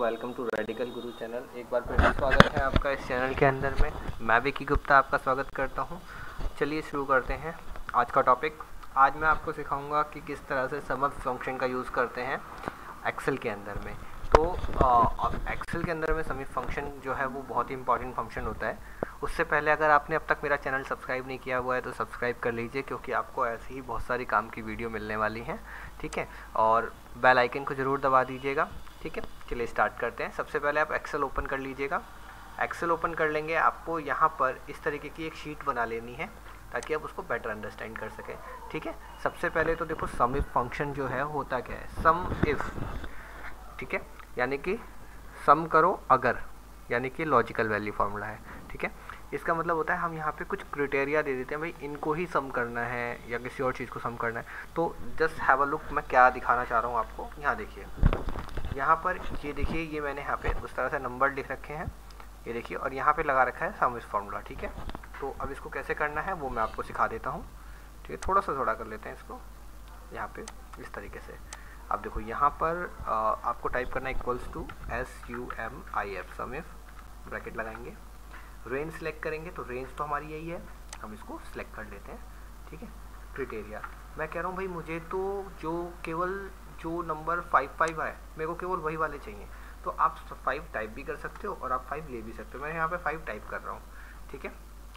Welcome to Radical Guru channel. एक बार फिर से स्वागत है आपका इस चैनल के अंदर में। मैं विकी गुप्ता आपका स्वागत करता हूं। चलिए शुरू करते हैं आज का टॉपिक। आज मैं आपको सिखाऊंगा कि किस तरह से SumIf फंक्शन का यूज़ करते हैं एक्सेल के अंदर में। तो एक्सेल के अंदर में SumIf फंक्शन जो है वो बहुत ही इंपॉर्टेंट फंक्शन होता है। उससे पहले अगर आपने अब तक मेरा चैनल सब्सक्राइब नहीं किया हुआ है तो सब्सक्राइब कर लीजिए, क्योंकि आपको ऐसी ही बहुत सारी काम की वीडियो मिलने वाली हैं, ठीक है। और बेल आइकन को ज़रूर दबा दीजिएगा, ठीक है। चलिए स्टार्ट करते हैं। सबसे पहले आप एक्सेल ओपन कर लीजिएगा। एक्सेल ओपन कर लेंगे, आपको यहाँ पर इस तरीके की एक शीट बना लेनी है ताकि आप उसको बेटर अंडरस्टैंड कर सकें, ठीक है। सबसे पहले तो देखो SumIf फंक्शन जो है होता क्या है, SumIf, ठीक है, यानी कि सम करो अगर, यानी कि लॉजिकल वैल्यू फार्मूला है, ठीक है। इसका मतलब होता है हम यहाँ पे कुछ क्राइटेरिया दे देते हैं, भाई इनको ही सम करना है या किसी और चीज़ को सम करना है। तो जस्ट हैव अ लुक, मैं क्या दिखाना चाह रहा हूँ आपको। यहाँ देखिए, यहाँ पर ये देखिए, ये मैंने यहाँ पे उस तरह से नंबर लिख रखे हैं, ये देखिए, और यहाँ पे लगा रखा है SumIf फार्मूला, ठीक है। तो अब इसको कैसे करना है वो मैं आपको सिखा देता हूँ, ठीक है। थोड़ा सा कर लेते हैं इसको यहाँ पे इस तरीके से। अब देखो यहाँ पर आपको टाइप करना है equals to SUMIF, SumIf, bracket लगाएंगे, रेंज सेलेक्ट करेंगे। तो रेंज तो हमारी यही है, हम इसको सिलेक्ट कर लेते हैं, ठीक है। क्राइटेरिया मैं कह रहा हूँ भाई मुझे तो जो केवल जो नंबर 5 है मेरे को केवल वही वाले चाहिए। तो आप 5 टाइप भी कर सकते हो और आप 5 ले भी सकते हो। मैं यहाँ पे 5 टाइप कर रहा हूँ, ठीक है।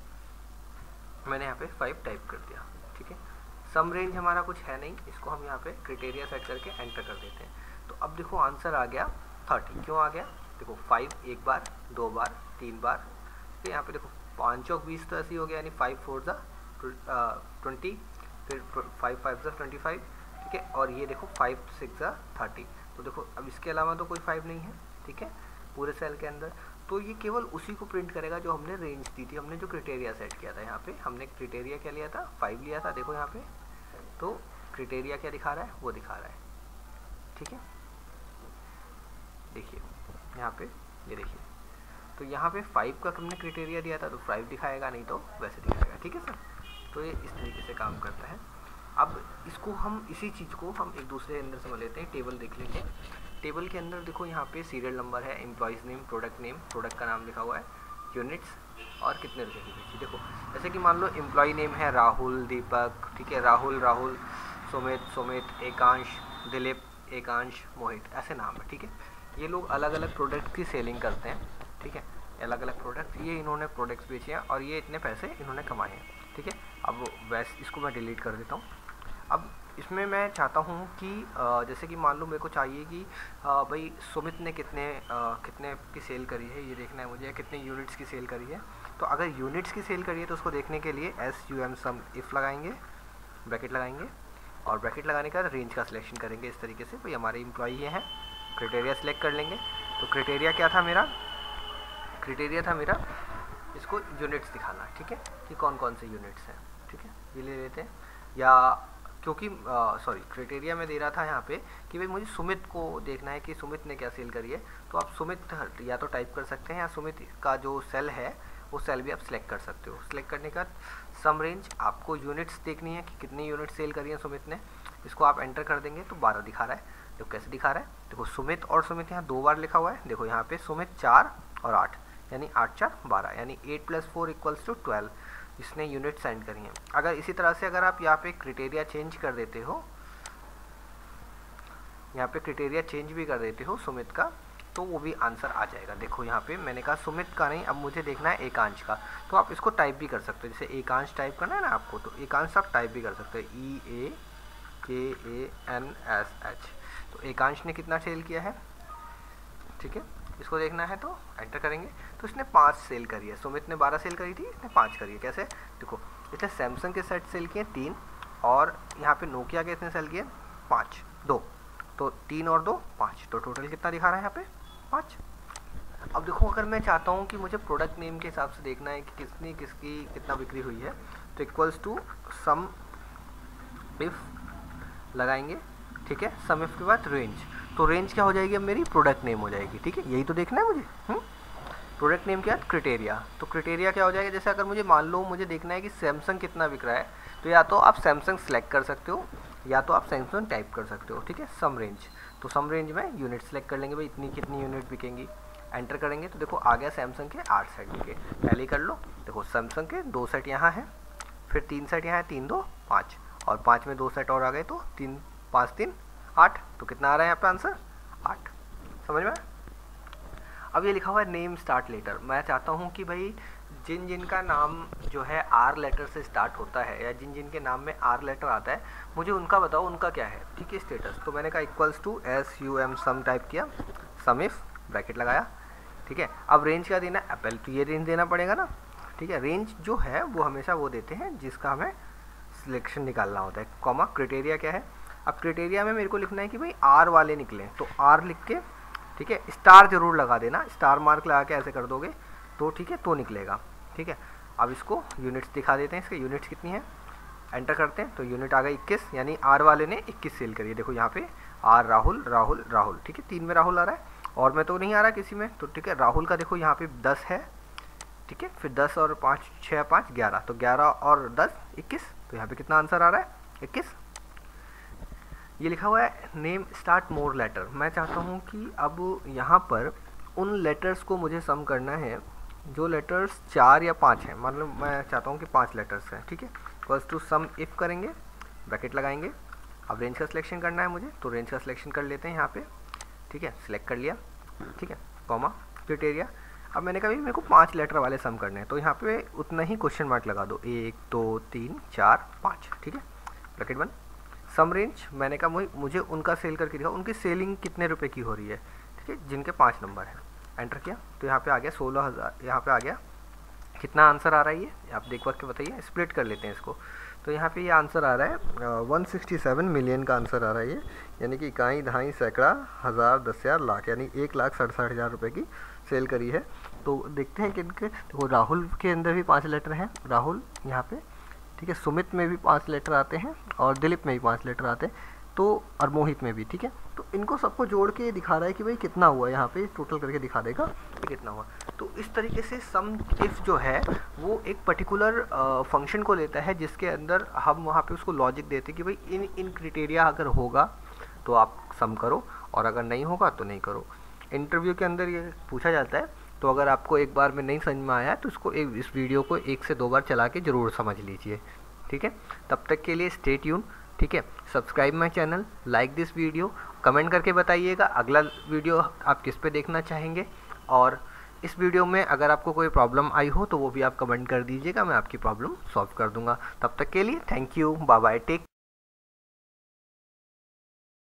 मैंने यहाँ पे 5 टाइप कर दिया, ठीक है। सम रेंज हमारा कुछ है नहीं, इसको हम यहाँ पे क्राइटेरिया सेट करके एंटर कर देते हैं। तो अब देखो आंसर आ गया 30। क्यों आ गया? देखो 5 एक बार, 2 बार, 3 बार, फिर यहाँ पे देखो 5 और 20 तो ऐसे ही हो गया, यानी 5 4 20, फिर 5 5 25, ठीक है। और ये देखो 5 6 30। तो देखो अब इसके अलावा तो कोई 5 नहीं है, ठीक है, पूरे सेल के अंदर। तो ये केवल उसी को प्रिंट करेगा जो हमने रेंज दी थी, हमने जो क्राइटेरिया सेट किया था। यहाँ पे हमने क्राइटेरिया क्या लिया था, 5 लिया था, देखो यहाँ पे। तो क्राइटेरिया क्या दिखा रहा है, वो दिखा रहा है, ठीक है। देखिए यहाँ पे, ये देखिए, तो यहाँ पे 5 का हमने क्राइटेरिया दिया था तो 5 दिखाएगा, नहीं तो वैसे दिखाएगा, ठीक है सर। तो ये इस तरीके से काम करता है। अब इसको हम, इसी चीज़ को हम एक दूसरे अंदर समझ लेते हैं। टेबल देख लेते हैं। टेबल के अंदर देखो यहाँ पे सीरियल नंबर है, एम्प्लॉयज़ नेम, प्रोडक्ट का नाम लिखा हुआ है, यूनिट्स और कितने रुपये की बेची। देखो जैसे कि मान लो एम्प्लॉय नेम है राहुल, दीपक, ठीक है, राहुल, सुमित, एकांश, दिलीप, एकांश, मोहित, ऐसे नाम है, ठीक है। ये लोग अलग अलग प्रोडक्ट की सेलिंग करते हैं, ठीक है, अलग अलग प्रोडक्ट। ये इन्होंने प्रोडक्ट्स बेचे हैं और ये इतने पैसे इन्होंने कमाए हैं, ठीक है। अब वैसे इसको मैं डिलीट कर देता हूँ। अब इसमें मैं चाहता हूँ कि जैसे कि मान लो मेरे को चाहिए कि भाई सुमित ने कितने की सेल करी है, ये देखना है मुझे, कितने यूनिट्स की सेल करी है। तो अगर यूनिट्स की सेल करी है तो उसको देखने के लिए SUMIF लगाएंगे, ब्रैकेट लगाएंगे, और ब्रैकेट लगाने के बाद रेंज का सिलेक्शन करेंगे इस तरीके से। भाई हमारे एम्प्लॉई ये हैं, क्राइटेरिया सिलेक्ट कर लेंगे। तो क्राइटेरिया क्या था मेरा, इसको यूनिट्स दिखाना, ठीक है, कि कौन कौन से यूनिट्स हैं, ठीक है, ये ले लेते हैं। या क्योंकि क्राइटेरिया में दे रहा था यहाँ पे कि भाई मुझे सुमित को देखना है कि सुमित ने क्या सेल करी है। तो आप सुमित या तो टाइप कर सकते हैं, या सुमित का जो सेल है वो सेल भी आप सिलेक्ट कर सकते हो। सिलेक्ट करने का सम रेंज, आपको यूनिट्स देखनी है कि कितनी यूनिट सेल करी है सुमित ने, इसको आप एंटर कर देंगे तो 12 दिखा रहा है। देखो कैसे दिखा रहा है, देखो सुमित और सुमित यहाँ 2 बार लिखा हुआ है। देखो यहाँ पे सुमित 4 और 8, यानी 8 4 12, यानी 8 + 4 = 12 इसने यूनिट सेंड करी हैं। अगर इसी तरह से अगर आप यहाँ पे क्राइटेरिया चेंज कर देते हो, यहाँ पे क्राइटेरिया चेंज भी कर देते हो सुमित का, तो वो भी आंसर आ जाएगा। देखो यहाँ पे मैंने कहा सुमित का नहीं, अब मुझे देखना है एकांश का। तो आप इसको टाइप भी कर सकते हो, जैसे एकांश टाइप करना है ना आपको, तो एकांश आप टाइप भी कर सकते हो, EAKANSH। तो एकांश ने कितना सेल किया है, ठीक है, इसको देखना है तो एंटर करेंगे। तो इसने 5 सेल करी है, सुमित ने 12 सेल करी थी, इसने 5 करी है। कैसे? देखो इसने सैमसंग के सेट सेल किए 3, और यहाँ पे नोकिया के इसने सेल किए 5, 2, तो 3 और 2 5, तो टोटल कितना दिखा रहा है यहाँ पे 5। अब देखो अगर मैं चाहता हूँ कि मुझे प्रोडक्ट नेम के हिसाब से देखना है कि किसकी कितना बिक्री हुई है, तो इक्वल्स टू SumIf लगाएंगे, ठीक है। SumIf के बाद रेंज, तो रेंज क्या हो जाएगी, अब मेरी प्रोडक्ट नेम हो जाएगी, ठीक है। यही तो देखना है मुझे, प्रोडक्ट नेम के बाद क्राइटेरिया। तो क्राइटेरिया क्या हो जाएगा, जैसे अगर मुझे मान लो मुझे देखना है कि सैमसंग कितना बिक रहा है, तो या तो आप सैमसंग सेलेक्ट कर सकते हो या तो आप सैमसंग टाइप कर सकते हो, ठीक है। सम रेंज, तो सम रेंज में यूनिट सेलेक्ट कर लेंगे, भाई इतनी कितनी यूनिट बिकेंगी, एंटर करेंगे तो देखो आ गया सैमसंग के 8 सेट बिके। पहले ही कर लो, देखो सैमसंग के 2 सेट यहाँ हैं, फिर 3 सेट यहाँ है, 3 2 5, और 5 में 2 सेट और आ गए तो 3 5 3 8, तो कितना आ रहा है यहाँ पे आंसर 8। समझ में? अब ये लिखा हुआ है नेम स्टार्ट लेटर। मैं चाहता हूँ कि भाई जिन जिन का नाम जो है आर लेटर से स्टार्ट होता है या जिन जिन के नाम में आर लेटर आता है, मुझे उनका बताओ उनका क्या है, ठीक है, स्टेटस। तो मैंने कहा equals to SUM sum type किया, SumIf ब्रैकेट लगाया, ठीक है। अब रेंज क्या देना है, एप्पल, तो ये रेंज देना पड़ेगा ना, ठीक है। रेंज जो है वो हमेशा वो देते हैं जिसका हमें सिलेक्शन निकालना होता है, कॉमा क्राइटेरिया क्या है। अब क्राइटेरिया में मेरे को लिखना है कि भाई आर वाले निकलें, तो आर लिख के, ठीक है, स्टार जरूर लगा देना, स्टार मार्क लगा के ऐसे कर दोगे तो ठीक है, तो निकलेगा, ठीक है। अब इसको यूनिट्स दिखा देते हैं, इसके यूनिट्स कितनी है, एंटर करते हैं तो यूनिट आ गई 21, यानी आर वाले ने 21 सेल करी है। देखो यहाँ पे आर राहुल राहुल राहुल, ठीक है, 3 में राहुल आ रहा है और में तो नहीं आ रहा किसी में, तो ठीक है। राहुल का देखो यहाँ पे 10 है, ठीक है, फिर 10 और 5 6 5 11, तो 11 और 10 21, तो यहाँ पे कितना आंसर आ रहा है 21। ये लिखा हुआ है नेम स्टार्ट मोर लेटर। मैं चाहता हूँ कि अब यहाँ पर उन लेटर्स को मुझे सम करना है जो लेटर्स 4 या 5 हैं, मतलब मैं चाहता हूँ कि 5 लेटर्स हैं, ठीक है। इक्वल्स टू सम इफ करेंगे, ब्रैकेट लगाएंगे। अब रेंज का सिलेक्शन करना है मुझे, तो रेंज का सिलेक्शन कर लेते हैं यहाँ पे, ठीक है, सिलेक्ट कर लिया, ठीक है, कॉमा क्राइटेरिया। अब मैंने कहा मेरे को 5 लेटर वाले सम करने हैं, तो यहाँ पे उतना ही क्वेश्चन मार्क लगा दो, 1 2 3 4 5, ठीक है, ब्रैकेट बंद। सम रेंज मैंने कहा मुझे उनका सेल करके दिखाओ, उनकी सेलिंग कितने रुपए की हो रही है, ठीक है, जिनके 5 नंबर हैं। एंटर किया तो यहाँ पे आ गया 16,000, यहाँ पे आ गया कितना आंसर आ रहा है, ये आप देख के बताइए, स्प्लिट कर लेते हैं इसको। तो यहाँ पे ये आंसर आ रहा है 167 मिलियन का आंसर आ रहा है ये, यानी कि इकाई दहाई सैकड़ा हज़ार 10,000 लाख, यानी 1,67,000 रुपये की सेल करी है। तो देखते हैं कि इनके, देखो राहुल के अंदर भी 5 लेटर हैं, राहुल यहाँ पे, ठीक है, सुमित में भी 5 लेटर आते हैं और दिलीप में भी 5 लेटर आते हैं, तो और मोहित में भी, ठीक है। तो इनको सबको जोड़ के दिखा रहा है कि भाई कितना हुआ, यहाँ पे टोटल करके दिखा देगा कि कितना हुआ। तो इस तरीके से सम इफ जो है वो एक पर्टिकुलर फंक्शन को लेता है जिसके अंदर हम वहाँ पे उसको लॉजिक देते हैं कि भाई इन क्राइटेरिया अगर होगा तो आप सम करो और अगर नहीं होगा तो नहीं करो। इंटरव्यू के अंदर ये पूछा जाता है, तो अगर आपको एक बार में नहीं समझ में आया तो इसको इस वीडियो को 1 से 2 बार चला के ज़रूर समझ लीजिए, ठीक है। तब तक के लिए स्टे ट्यून, ठीक है। Subscribe my channel, like this video, comment करके बताइएगा अगला वीडियो आप किस पे देखना चाहेंगे, और इस वीडियो में अगर आपको कोई प्रॉब्लम आई हो तो वो भी आप कमेंट कर दीजिएगा, मैं आपकी प्रॉब्लम सॉल्व कर दूंगा। तब तक के लिए thank you, bye bye, take